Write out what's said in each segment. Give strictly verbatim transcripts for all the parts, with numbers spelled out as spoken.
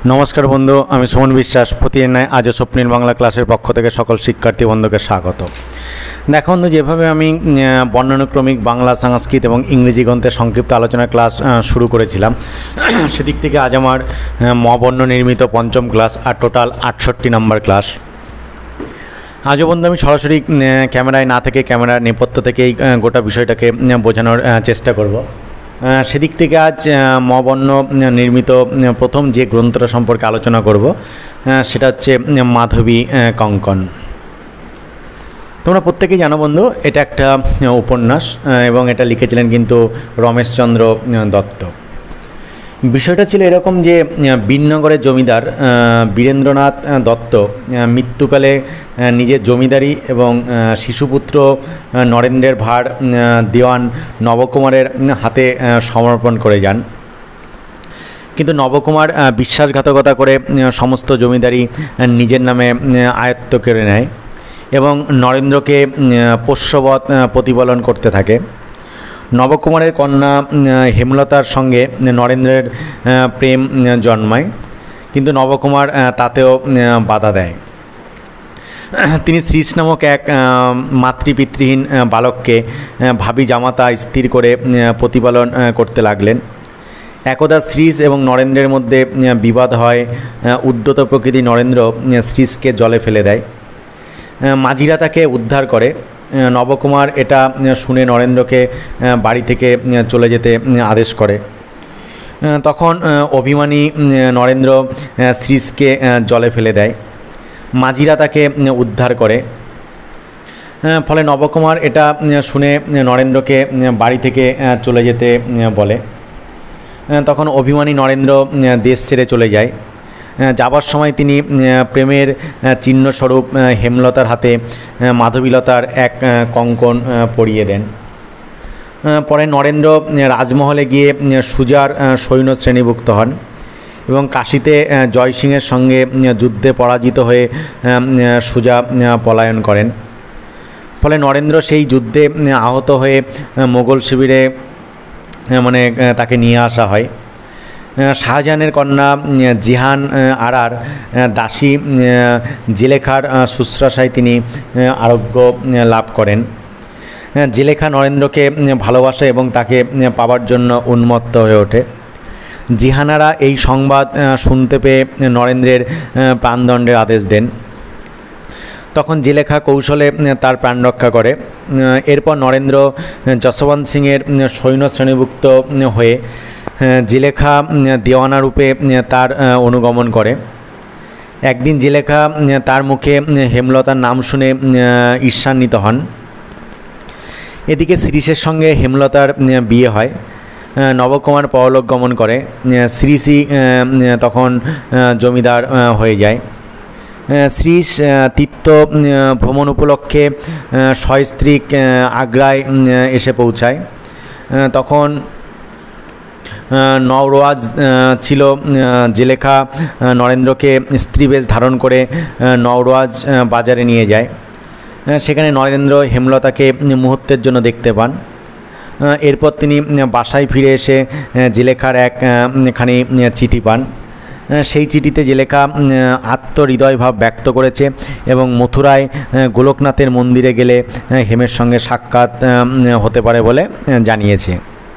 नमस्कार बंधु आमी सुमन विश्वास प्रतिदिन न्याय आज स्वप्निल बांगला क्लासेर पक्ष थेके सकल शिक्षार्थी बंधुके स्वागत। देखो बंधु जेभावे आमी वर्णानुक्रमिक बांगला संस्कृत एवं इंग्रेजी ग्रंथेर संक्षिप्त आलोचना क्लास शुरू करेছিলাম सेदिक थेके आज आमार म बर्ण निर्मित पंचम क्लास और टोटाल आठषट्टी नम्बर क्लास। आज बंधु आमी सरासरि क्यामेराय ना थेके क्यामेरार नेपथ्य थेकेई गोटा विषयटाके बोझानोर चेष्टा करब। सेदिक थेके आज म बर्ण निर्मित प्रथम जे ग्रंथटा सम्पर्के आलोचना करब सेटा हच्छे माधवी कङ्कण। तोमरा प्रत्येकेई जानो बंधु एटा एकटा उपन्यास एबं एटा लिखेছিলেন किन्तु रमेशचंद्र दत्त। বিষয়টা ছিল এরকম যে বিননগরের জমিদার বীরেন্দ্রনাথ দত্ত মৃত্যুকালে নিজের জমিদারি এবং শিশুপুত্র নরেন্দ্রের ভার দেওয়ান নবকুমারের হাতে সমর্পণ করে যান। কিন্তু নবকুমার বিশ্বাসঘাতকতা করে সমস্ত জমিদারি নিজের নামে আয়ত্ত করে নেয় এবং নরেন্দ্রকে পোষ্যবৎ প্রতিপালন করতে থাকে। নবকুমারের কন্যা হেমলতার সঙ্গে নরেন্দ্রের প্রেম জন্মায়, কিন্তু নবকুমার তাতেও বাধা দেয়। তিনি শ্রীশ নামক এক মাতৃপিতৃহীন বালককে ভাবী জামাতা স্থির করে প্রতিপালন করতে লাগলেন। একদা শ্রীশ এবং নরেন্দ্রের মধ্যে বিবাদ হয়। উদ্যত প্রকৃতি নরেন্দ্র শ্রীশকে জলে ফেলে দেয়। মাঝিরা তাকে উদ্ধার করে। নবকুমার এটা শুনে নরেন্দ্রকে বাড়ি থেকে চলে যেতে আদেশ করে। তখন অভিমানী নরেন্দ্র শ্রীশকে জলে ফেলে দেয়। মাঝিরা তাকে উদ্ধার করে। ফলে নবকুমার এটা শুনে নরেন্দ্রকে বাড়ি থেকে চলে যেতে বলে। তখন অভিমানী নরেন্দ্র দেশ ছেড়ে চলে যায়। যাবার সময় তিনি প্রেমের চিহ্নস্বরূপ হেমলতার হাতে মাধবীলতার এক কঙ্কণ পরিয়ে দেন। পরে নরেন্দ্র রাজমহলে গিয়ে সুজার সৈন্য শ্রেণীভুক্ত হন এবং কাশীতে জয়সিংহের সঙ্গে যুদ্ধে পরাজিত হয়ে সুজা পলায়ন করেন। ফলে নরেন্দ্র সেই যুদ্ধে আহত হয়ে মোগল শিবিরে মানে তাকে নিয়ে আসা হয়। শাহজাহানের কন্যা জিহান আরার দাসী জেলেখার শুশ্রূষায় তিনি আরোগ্য লাভ করেন। জেলেখা নরেন্দ্রকে ভালোবাসে এবং তাকে পাবার জন্য উন্মত্ত হয়ে ওঠে। জিহানারা এই সংবাদ শুনতে পেয়ে নরেন্দ্রের প্রাণদণ্ডের আদেশ দেন। তখন জেলেখা কৌশলে তার প্রাণ রক্ষা করে। এরপর নরেন্দ্র যশবন্ত সিংয়ের সৈন্য শ্রেণীভুক্ত হয়ে জেলেখা দেওয়ানা রূপে তার অনুগমন করে। একদিন জেলেখা তার মুখে হেমলতার নাম শুনে ঈর্ষান্বিত হন। এদিকে শ্রীশের সঙ্গে হেমলতার বিয়ে হয়। নবকুমার পরলোক গমন করে। শ্রীশই তখন জমিদার হয়ে যায়। শ্রীশ তীর্থ ভ্রমণ উপলক্ষে সস্ত্রীক আগ্রায় এসে পৌঁছায়। তখন নওরোয়াজ ছিল। জেলেখা নরেন্দ্রকে স্ত্রীবেশ ধারণ করে নওরোয়াজ বাজারে নিয়ে যায়। সেখানে নরেন্দ্র হেমলতাকে মুহূর্তের জন্য দেখতে পান। এরপর তিনি বাসায় ফিরে এসে জেলেখার একখানি চিঠি পান। সেই চিঠিতে জেলেখা আত্মহৃদয় ভাব ব্যক্ত করেছে এবং মথুরায় গোলকনাথের মন্দিরে গেলে হেমের সঙ্গে সাক্ষাৎ হতে পারে বলে জানিয়েছে।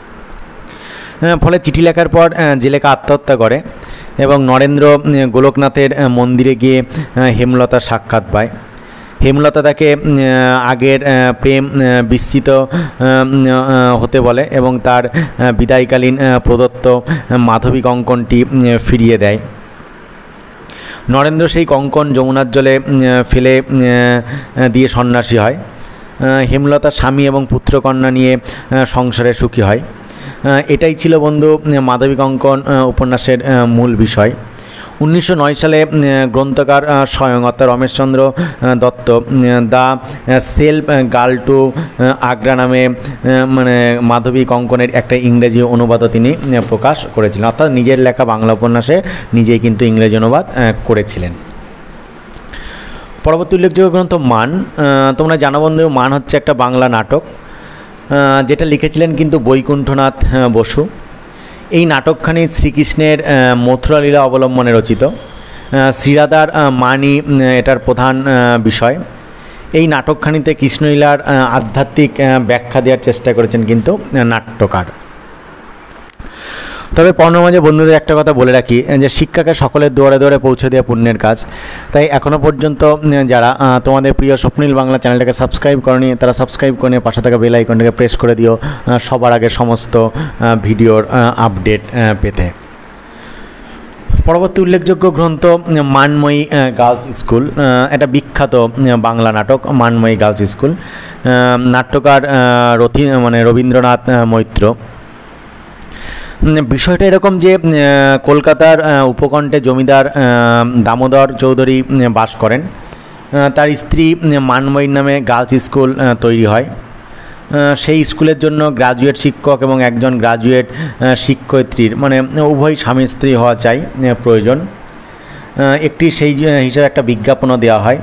ফলে চিঠি লেখার পর জেলেখা আত্মহত্যা করে এবং নরেন্দ্র গোলকনাথের মন্দিরে গিয়ে হেমলতার সাক্ষাৎ পায়। হেমলতা তাকে আগের প্রেম বিস্মৃত হতে বলে এবং তার বিদায়কালীন প্রদত্ত মাধবী কঙ্কণটি ফিরিয়ে দেয়। নরেন্দ্র সেই কঙ্কণ যমুনার জলে ফেলে দিয়ে সন্ন্যাসী হয়। হেমলতা স্বামী এবং পুত্রকন্যা নিয়ে সংসারে সুখী হয়। এটাই ছিল বন্ধু মাধবী কঙ্কণ উপন্যাসের মূল বিষয়। উনিশশো নয় সালে গ্রন্থকার স্বয়ং অর্থাৎ Romesh Chandra Dutt the slave girl to Agra নামে মানে মাধবী কঙ্কণের একটা ইংরেজি অনুবাদও তিনি প্রকাশ করেছিলেন। অর্থাৎ নিজের লেখা বাংলা উপন্যাসে নিজেই কিন্তু ইংরেজি অনুবাদ করেছিলেন। পরবর্তী উল্লেখযোগ্য গ্রন্থ মান। তোমরা জানো বন্ধু মান হচ্ছে একটা বাংলা নাটক যেটা লিখেছিলেন কিন্তু বৈকুণ্ঠনাথ বসু। এই নাটকখানি শ্রীকৃষ্ণের মথুরা লীলা অবলম্বনে রচিত। শ্রীরাধার মানি এটার প্রধান বিষয়। এই নাটকখানিতে কৃষ্ণলীলার আধ্যাত্মিক ব্যাখ্যা দেওয়ার চেষ্টা করেছেন কিন্তু নাট্যকার। তবে পর্ণমাঝে বন্ধুদের একটা কথা বলে রাখি যে শিক্ষাকে সকলের দুয়ারে দুয়ারে পৌঁছে দেওয়া পুণ্যের কাজ। তাই এখনও পর্যন্ত যারা তোমাদের প্রিয় স্বপ্নিল বাংলা চ্যানেলটাকে সাবস্ক্রাইব করনি তারা সাবস্ক্রাইব করে নিয়ে পাশে থাকা বেল আইকনটাকে প্রেস করে দিও সবার আগে সমস্ত ভিডিওর আপডেট পেতে। পরবর্তী উল্লেখযোগ্য গ্রন্থ মানময়ী গার্লস স্কুল। এটা বিখ্যাত বাংলা নাটক মানময়ী গার্লস স্কুল। নাট্যকার রথি মানে রবীন্দ্রনাথ মৈত্র। বিষয়টা এরকম যে কলকাতার উপকণ্ঠে জমিদার দামোদর চৌধুরী বাস করেন। তার স্ত্রী মানময়ীর নামে গার্লস স্কুল তৈরি হয়। সেই স্কুলের জন্য গ্রাজুয়েট শিক্ষক এবং একজন গ্রাজুয়েট শিক্ষয়িত্রীর মানে উভয় স্বামী স্ত্রী হওয়া চাই প্রয়োজন। একটি সেই হিসাবে একটা বিজ্ঞাপনও দেওয়া হয়।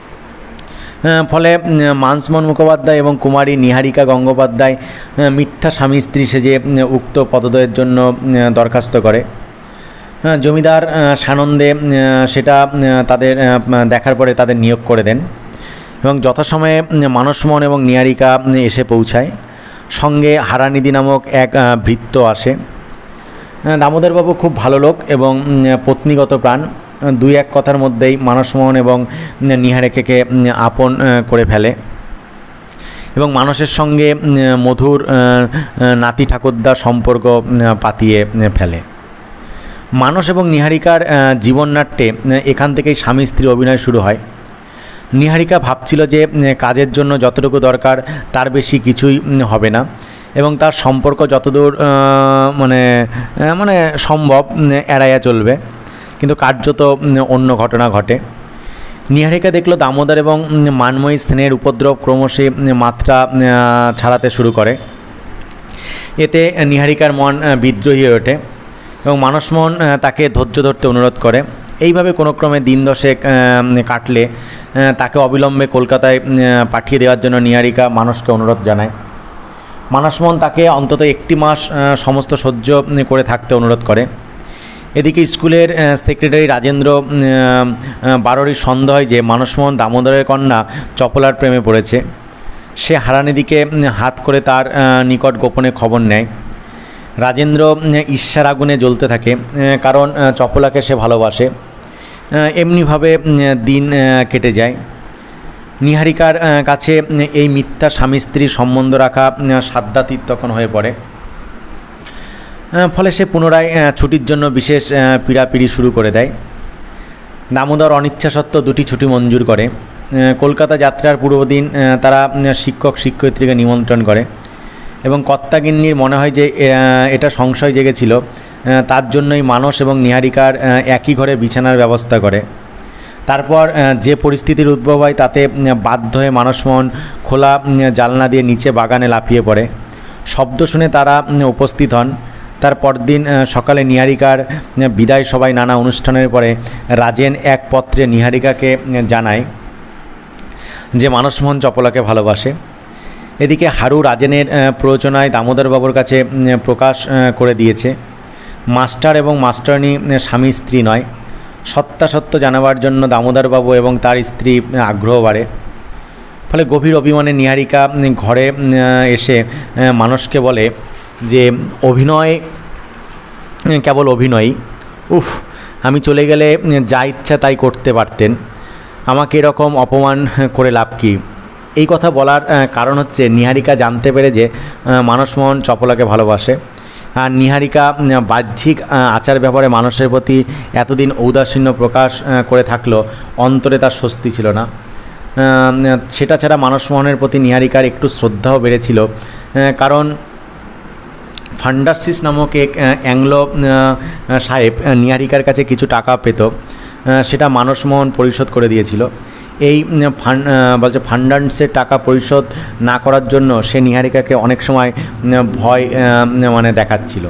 ফলে মানসমোহন মুখোপাধ্যায় এবং কুমারী নিহারিকা গঙ্গোপাধ্যায় মিথ্যা স্বামী স্ত্রী সেজে উক্ত পদোদয়ের জন্য দরখাস্ত করে। জমিদার সানন্দে সেটা তাদের দেখার পরে তাদের নিয়োগ করে দেন এবং যথাসময়ে মানসমোহন এবং নিহারিকা এসে পৌঁছায়। সঙ্গে হারানিধি নামক এক ভৃত্য আসে। দামোদরবাবু খুব ভালো লোক এবং পত্নীগত প্রাণ। দুই এক কথার মধ্যেই মানসমোহন এবং নিহারিকাকে আপন করে ফেলে এবং মানসের সঙ্গে মধুর নাতি ঠাকুরদার সম্পর্ক পাতিয়ে ফেলে। মানস এবং নিহারিকার জীবননাট্যে এখান থেকেই স্বামী স্ত্রী অভিনয় শুরু হয়। নিহারিকা ভাবছিল যে কাজের জন্য যতটুকু দরকার তার বেশি কিছুই হবে না এবং তার সম্পর্ক যতদূর মানে মানে সম্ভব এড়াইয়া চলবে, কিন্তু কার্যত অন্য ঘটনা ঘটে। নিহারিকা দেখল দামোদর এবং মানময়ী স্নেহের উপদ্রব ক্রমশই মাত্রা ছাড়াতে শুরু করে। এতে নিহারিকার মন বিদ্রোহী হয়ে ওঠে এবং মানসমোহন তাকে ধৈর্য ধরতে অনুরোধ করে। এইভাবে কোনো ক্রমে দিন দশেক কাটলে তাকে অবিলম্বে কলকাতায় পাঠিয়ে দেওয়ার জন্য নিহারিকা মানসকে অনুরোধ জানায়। মানসমোহন তাকে অন্তত একটি মাস সমস্ত সহ্য করে থাকতে অনুরোধ করে। এদিকে স্কুলের সেক্রেটারি রাজেন্দ্র বারোরই সন্দেহ হয় যে মানসমোহন দামোদরের কন্যা চপলার প্রেমে পড়েছে। সে হারানিধিকে হাত করে তার নিকট গোপনে খবর নেয়। রাজেন্দ্র ঈর্ষার আগুনে জ্বলতে থাকে, কারণ চপলাকে সে ভালোবাসে। এমনিভাবে দিন কেটে যায়। নিহারিকার কাছে এই মিথ্যা স্বামী স্ত্রীর সম্বন্ধ রাখা সাধ্যাতীত তখন হয়ে পড়ে। ফলে সে পুনরায় ছুটির জন্য বিশেষ পীড়াপিড়ি শুরু করে দেয়। দামোদর অনিচ্ছা সত্ত্বেও দুটি ছুটি মঞ্জুর করে। কলকাতা যাত্রার পূর্বদিন তারা শিক্ষক শিক্ষয়িত্রীকে নিমন্ত্রণ করে এবং কর্তাগিন্নির মনে হয় যে এটা সংশয় জেগেছিল, তার জন্যই মানস এবং নিহারিকার একই ঘরে বিছানার ব্যবস্থা করে। তারপর যে পরিস্থিতির উদ্ভব হয় তাতে বাধ্য হয়ে মানসমোহন খোলা জানলা দিয়ে নিচে বাগানে লাফিয়ে পড়ে। শব্দ শুনে তারা উপস্থিত হন। তার পরদিন সকালে নিহারিকার বিদায় সভায় নানা অনুষ্ঠানের পরে রাজেন এক পত্রে নিহারিকাকে জানায় যে মানসমোহন চপলাকে ভালোবাসে। এদিকে হারু রাজেনের প্ররোচনায় দামোদরবাবুর কাছে প্রকাশ করে দিয়েছে। মাস্টার এবং মাস্টারনি স্বামী স্ত্রী নয়। সত্যাসত্য জানাবার জন্য দামোদরবাবু এবং তার স্ত্রী আগ্রহ বাড়ে। ফলে গভীর অভিমানে নিহারিকা ঘরে এসে মানসকে বলে যে অভিনয় কেবল অভিনয়, উফ আমি চলে গেলে যা ইচ্ছা তাই করতে পারতেন, আমাকে এরকম অপমান করে লাভ কি। এই কথা বলার কারণ হচ্ছে নিহারিকা জানতে পেরে যে মানসমোহন চপলাকে ভালোবাসে। আর নিহারিকা বাহ্যিক আচার ব্যাপারে মানুষের প্রতি এতদিন ঔদাসীন্য প্রকাশ করে থাকলেও অন্তরে তার স্বস্তি ছিল না। সেটা ছাড়া মানসমোহনের প্রতি নিহারিকার একটু শ্রদ্ধাও বেড়েছিল, কারণ ফান্ডারসিস নামক এক অ্যাংলো সাহেব নিহারিকার কাছে কিছু টাকা পেত, সেটা মানসমোহন পরিশোধ করে দিয়েছিল। এই ফান্ড বলছে ফান্ডান্সের টাকা পরিশোধ না করার জন্য সে নিহারিকাকে অনেক সময় ভয় মানে দেখাচ্ছিল।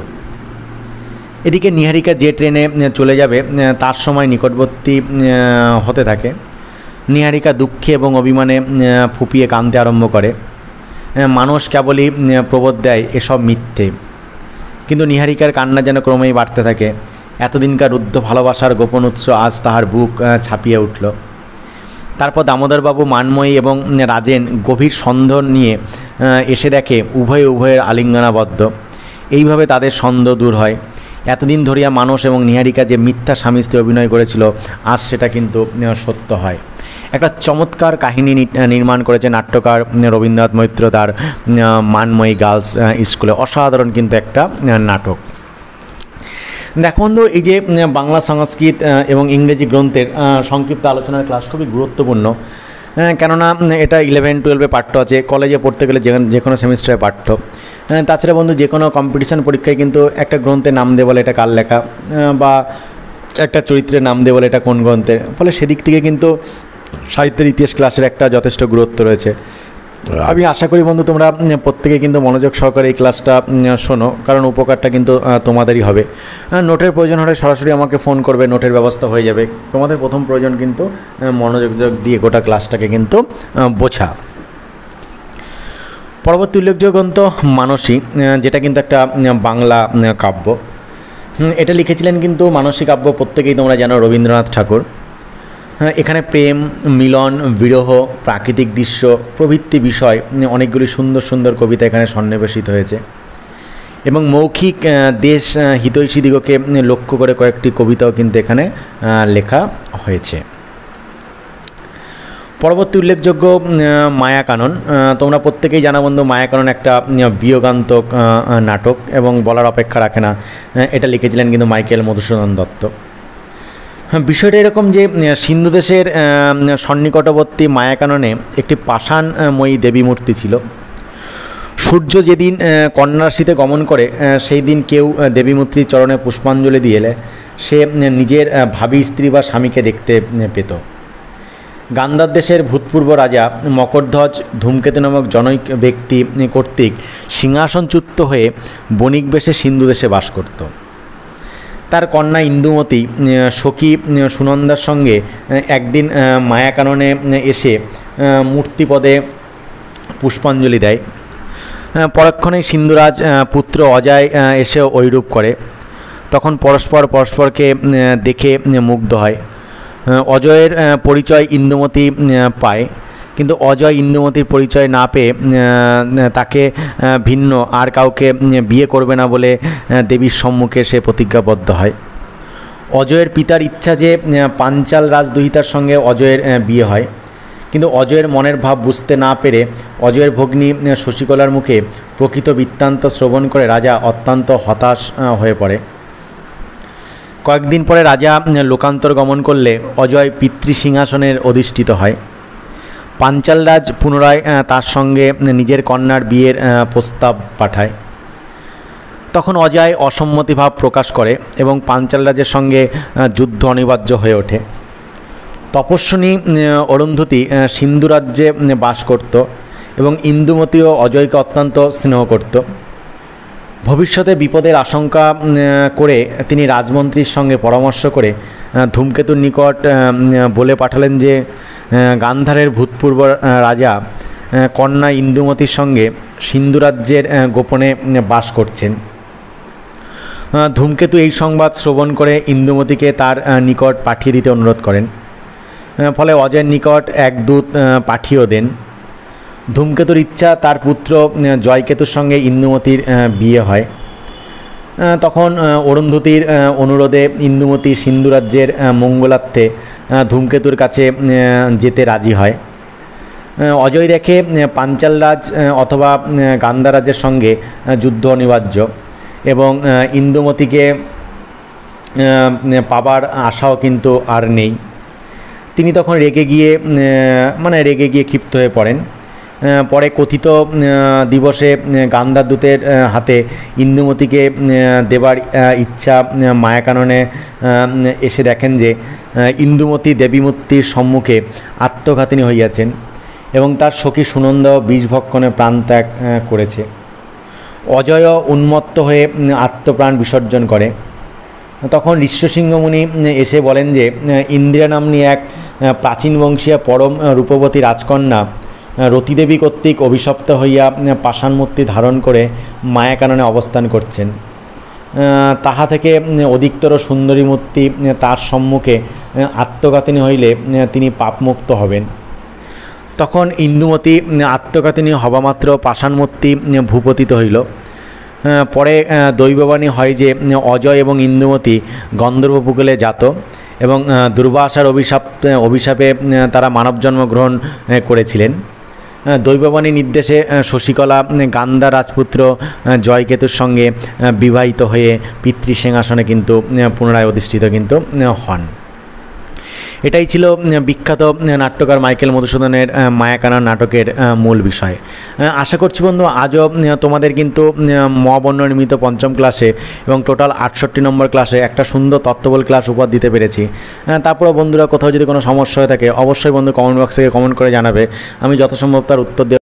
এদিকে নিহারিকা যে ট্রেনে চলে যাবে তার সময় নিকটবর্তী হতে থাকে। নিহারিকা দুঃখে এবং অভিমানে ফুপিয়ে কাঁদতে আরম্ভ করে। মানুষ কেবলই প্রবোধ দেয় এসব মিথ্যে। কিন্তু নীহারিকার কান্না যেন ক্রমেই বাড়তে থাকে। এতদিনকার রুদ্ধ ভালোবাসার গোপন উৎস আজ তাহার বুক ছাপিয়ে উঠল। তারপর দামোদরবাবু, মানময়ী এবং রাজেন গভীর সন্দেহ নিয়ে এসে দেখে উভয়ে উভয়ের আলিঙ্গনাবদ্ধ। এইভাবে তাদের সন্দেহ দূর হয়। এতদিন ধরিয়া মানস এবং নীহারিকা যে মিথ্যা স্বামী স্ত্রী অভিনয় করেছিল, আজ সেটা কিন্তু সত্য হয়। একটা চমৎকার কাহিনী নির্মাণ করেছে নাট্যকার রবীন্দ্রনাথ মৈত্র তার মানময়ী গার্লস স্কুলে। অসাধারণ কিন্তু একটা নাটক। দেখো বন্ধু, এই যে বাংলা সংস্কৃত এবং ইংরেজি গ্রন্থের সংক্ষিপ্ত আলোচনার ক্লাস খুবই গুরুত্বপূর্ণ, কেননা এটা ইলেভেন টুয়েলভে পাঠ্য আছে, কলেজে পড়তে গেলে যে কোনো সেমিস্টারে পাঠ্য। তাছাড়া বন্ধু, যে কোনো কম্পিটিশন পরীক্ষায় কিন্তু একটা গ্রন্থের নাম দিয়ে বলে এটা কার লেখা, বা একটা চরিত্রের নাম দিয়ে বলে এটা কোন গ্রন্থের। ফলে সেদিক থেকে কিন্তু সাহিত্যের ইতিহাস ক্লাসের একটা যথেষ্ট গুরুত্ব রয়েছে। আমি আশা করি বন্ধু তোমরা প্রত্যেকে কিন্তু মনোযোগ সহকারে এই ক্লাসটা শোনো, কারণ উপকারটা কিন্তু তোমাদেরই হবে। নোটের প্রয়োজন হলে সরাসরি আমাকে ফোন করবে, নোটের ব্যবস্থা হয়ে যাবে। তোমাদের প্রথম প্রয়োজন কিন্তু মনোযোগ দিয়ে গোটা ক্লাসটাকে কিন্তু বোঝা। পরবর্তী উল্লেখযোগ্য গ্রন্থ মানসী, যেটা কিন্তু একটা বাংলা কাব্য। এটা লিখেছিলেন কিন্তু মানসী কাব্য প্রত্যেকেই তোমরা জানো রবীন্দ্রনাথ ঠাকুর। হ্যাঁ, এখানে প্রেম, মিলন, বিরহ, প্রাকৃতিক দৃশ্য প্রভৃতি বিষয় অনেকগুলি সুন্দর সুন্দর কবিতা এখানে সন্নিবেশিত হয়েছে, এবং মৌখিক দেশ হিতৈষীদিগকে লক্ষ্য করে কয়েকটি কবিতাও কিন্তু এখানে লেখা হয়েছে। পরবর্তী উল্লেখযোগ্য মায়াকানন। তোমরা প্রত্যেকেই জানা বন্ধু, মায়াকানন একটা বিয়োগান্তক নাটক এবং বলার অপেক্ষা রাখে না। এটা লিখেছিলেন কিন্তু মাইকেল মধুসূদন দত্ত। হ্যাঁ, বিষয়টা এরকম যে সিন্ধু দেশের সন্নিকটবর্তী মায়াকাননে একটি পাষাণময়ী দেবী মূর্তি ছিল। সূর্য যেদিন কন্যারাশিতে গমন করে সেই দিন কেউ দেবী মূর্তির চরণে পুষ্পাঞ্জলি দিয়ে এলে সে নিজের ভাবী স্ত্রী বা স্বামীকে দেখতে পেত। গান্ধার দেশের ভূতপূর্ব রাজা মকরধ্বজ ধূমকেতু নামক জনৈক ব্যক্তি কর্তৃক সিংহাসনচ্যুত হয়ে বণিক বেশে সিন্ধু দেশে বাস করত। তার কন্যা ইন্দুমতি সখী সুনন্দার সঙ্গে একদিন মায়াকাননে এসে মূর্তিপদে পুষ্পাঞ্জলি দেয়। পরক্ষণেই সিন্ধুরাজ পুত্র অজয় এসে ঐরূপ করে। তখন পরস্পর পরস্পরকে দেখে মুগ্ধ হয়। অজয়ের পরিচয় ইন্দুমতি পায়, কিন্তু অজয় ইন্দুমতির পরিচয় না পেয়ে তাকে ভিন্ন আর কাউকে বিয়ে করবে না বলে দেবীর সম্মুখে সে প্রতিজ্ঞাবদ্ধ হয়। অজয়ের পিতার ইচ্ছা যে পাঞ্চাল রাজদুহিতার সঙ্গে অজয়ের বিয়ে হয়, কিন্তু অজয়ের মনের ভাব বুঝতে না পেরে অজয়ের ভগ্নী শশীকলার মুখে প্রকৃত বৃত্তান্ত শ্রবণ করে রাজা অত্যন্ত হতাশ হয়ে পড়ে। কয়েকদিন পরে রাজা লোকান্তর গমন করলে অজয় পিতৃসিংহাসনের অধিষ্ঠিত হয়। পাঞ্চালরাজ পুনরায় তার সঙ্গে নিজের কন্যার বিয়ের প্রস্তাব পাঠায়। তখন অজয় অসম্মতিভাব প্রকাশ করে এবং পাঞ্চালরাজের সঙ্গে যুদ্ধ অনিবার্য হয়ে ওঠে। তপস্বিনী অরুন্ধতী সিন্ধু রাজ্যে বাস করত এবং ইন্দুমতি ও অজয়কে অত্যন্ত স্নেহ করত। ভবিষ্যতে বিপদের আশঙ্কা করে তিনি রাজমন্ত্রীর সঙ্গে পরামর্শ করে ধূমকেতুর নিকট বলে পাঠালেন যে গান্ধারের ভূতপূর্ব রাজা কন্যা ইন্দুমতির সঙ্গে সিন্ধু রাজ্যের গোপনে বাস করছেন। ধূমকেতু এই সংবাদ শ্রবণ করে ইন্দুমতিকে তার নিকট পাঠিয়ে দিতে অনুরোধ করেন। ফলে অজয়ের নিকট এক দূত পাঠিয়েও দেন। ধূমকেতুর ইচ্ছা তার পুত্র জয়কেতুর সঙ্গে ইন্দুমতির বিয়ে হয়। তখন অরুন্ধতীর অনুরোধে ইন্দুমতি সিন্ধু রাজ্যের মঙ্গলার্থে ধূমকেতুর কাছে যেতে রাজি হয়। অজয় দেখে পাঞ্চালরাজ অথবা গান্ধারাজের সঙ্গে যুদ্ধ অনিবার্য এবং ইন্দুমতিকে পাবার আশাও কিন্তু আর নেই। তিনি তখন রেগে গিয়ে মানে রেগে গিয়ে ক্ষিপ্ত হয়ে পড়েন। পরে কথিত দিবসে গান্ধার দূতের হাতে ইন্দুমতিকে দেবার ইচ্ছা মায়াকাননে এসে দেখেন যে ইন্দুমতি দেবীমূর্তির সম্মুখে আত্মঘাতিনী হইয়াছেন এবং তার সখী সুনন্দা বিষভক্ষণে প্রাণত্যাগ করেছে। অজয় উন্মত্ত হয়ে আত্মপ্রাণ বিসর্জন করে। তখন ঋষ্যসিংহ মুনি এসে বলেন যে ইন্দিরা নাম্নী এক প্রাচীন বংশীয় পরম রূপবতী রাজকন্যা রতিদেবী কর্তৃক অভিশপ্ত হইয়া পাষাণ মূর্তি ধারণ করে মায়াকাননে অবস্থান করছেন। তাহা থেকে অধিকতর সুন্দরী মূর্তি তার সম্মুখে আত্মঘাতিনী হইলে তিনি পাপমুক্ত হবেন। তখন ইন্দুমতী আত্মঘাতিনী হবামাত্র পাষাণমূর্তি ভূপতিত হইল। পরে দৈববাণী হয় যে অজয় এবং ইন্দুমতী গন্ধর্বপুকুলে জাত এবং দুর্বাসার অভিশাপ অভিশাপে তারা মানবজন্ম গ্রহণ করেছিলেন। দৈববাণী নির্দেশে শশীকলা গান্ধা রাজপুত্র জয়কেতুর সঙ্গে বিবাহিত হয়ে পিতৃসিংহাসনে কিন্তু পুনরায় অধিষ্ঠিত কিন্তু হন। এটাই ছিল বিখ্যাত নাট্যকার মাইকেল মধুসূদনের মায়াকানা নাটকের মূল বিষয়। আশা করছি বন্ধু আজও তোমাদের কিন্তু মহাবর্ণ নিমিত্ত পঞ্চম ক্লাসে এবং টোটাল আটষট্টি নম্বর ক্লাসে একটা সুন্দর তত্ত্ববল ক্লাস উপহার দিতে পেরেছি। তারপরে বন্ধুরা কোথাও যদি কোনো সমস্যা হয়ে থাকে অবশ্যই বন্ধু কমেন্ট বক্সে কমেন্ট করে জানাবে, আমি যথাসম্ভব তার উত্তর দেব।